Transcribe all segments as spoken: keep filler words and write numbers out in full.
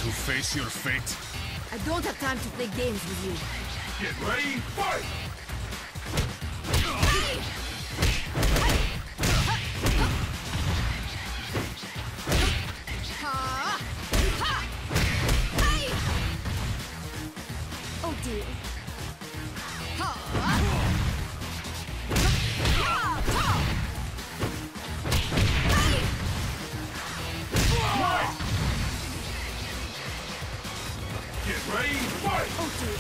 to face your fate? I don't have time to play games with you. Get ready, fight! Oh dear. Get ready, fight! Oh dear.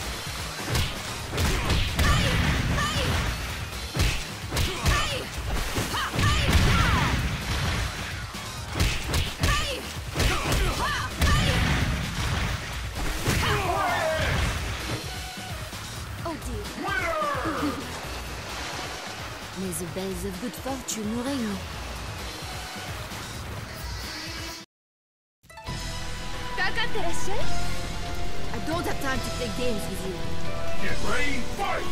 Oh dear. Mais the bells of good fortune ring. I don't have time to play games with you. Get ready, fight!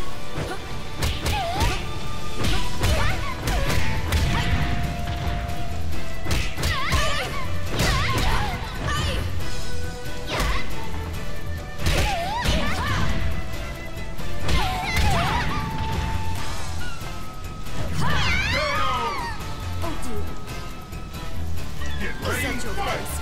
Oh dear. Get Is ready, that your fight! best?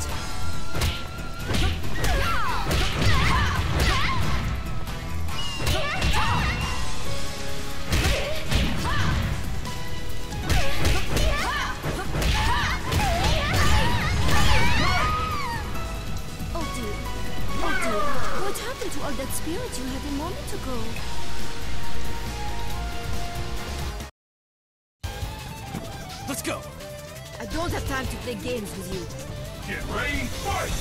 Oh dear. Oh dear. What happened to all that spirit you had a moment ago? Let's go! I don't have time to play games with you. Get ready, fight!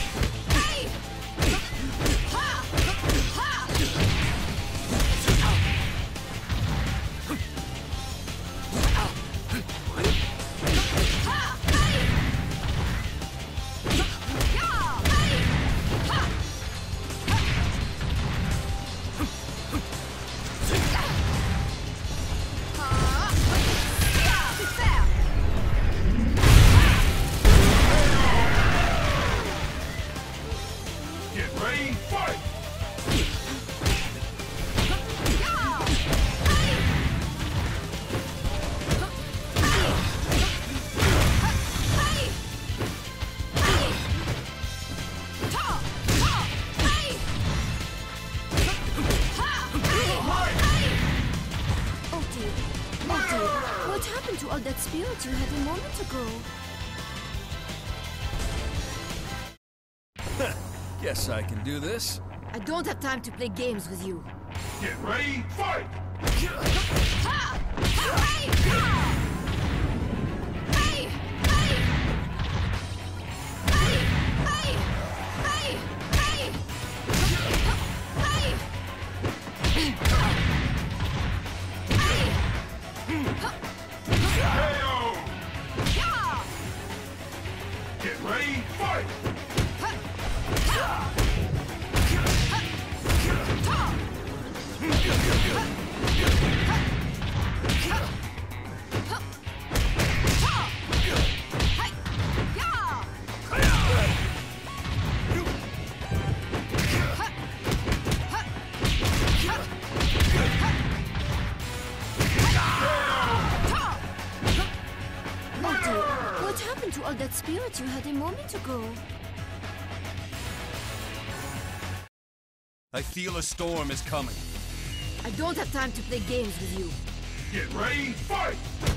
Get ready, fight! Oh dear. Oh dear. What happened to all that spirit you had a moment ago? Guess I can do this. I don't have time to play games with you. Get ready, fight! Get ready, fight! Oh dear. What happened to all that spirit you had a moment ago? I feel a storm is coming. I don't have time to play games with you. Get ready, fight!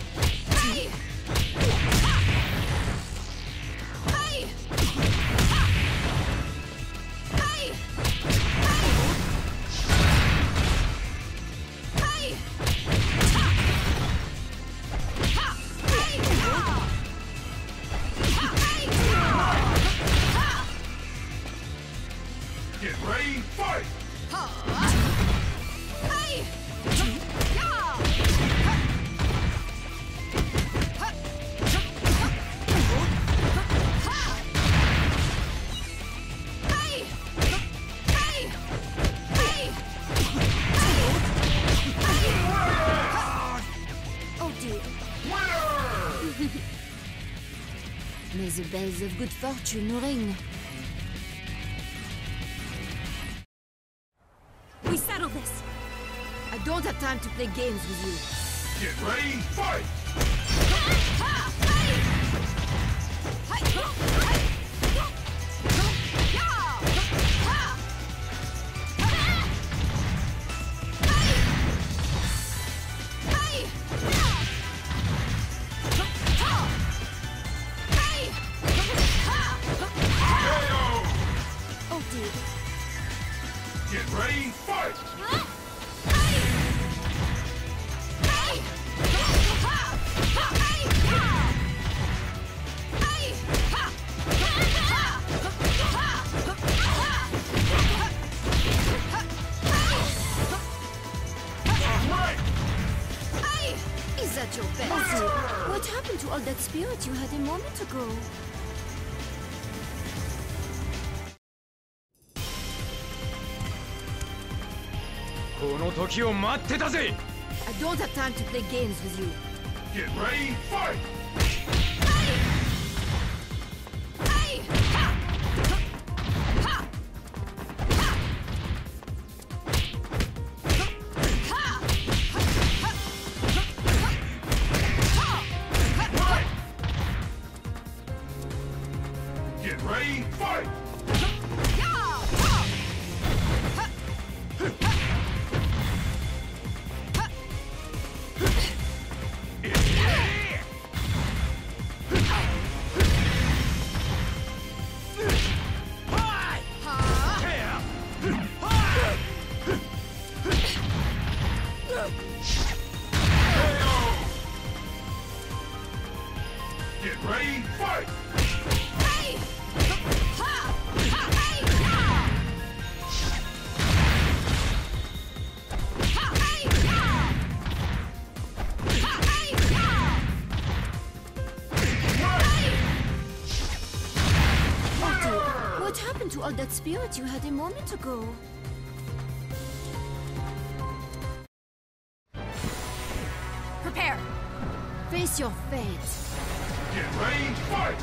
Get ready, fight! Oh dear. May the bells of good fortune ring. time to play games with you. Get ready, fight! Oh dear. Get ready, fight! Is that your best? Oh dear. What happened to all that spirit you had a moment ago? I don't have time to play games with you. Get ready, fight! Get ready, fight! Get ready, fight! What happened to all that spirit you had a moment ago? Prepare! Face your fate. Get ready, fight!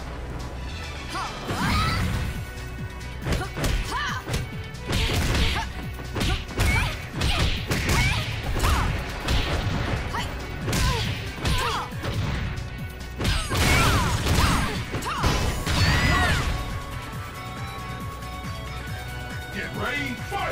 Get ready, fight!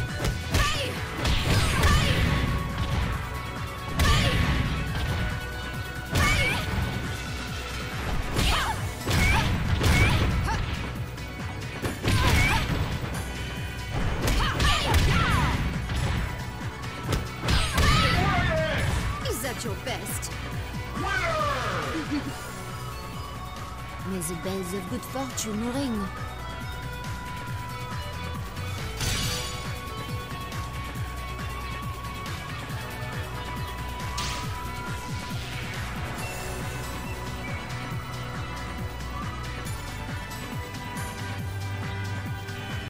Is that your best? Winner! May the bells of good fortune ring.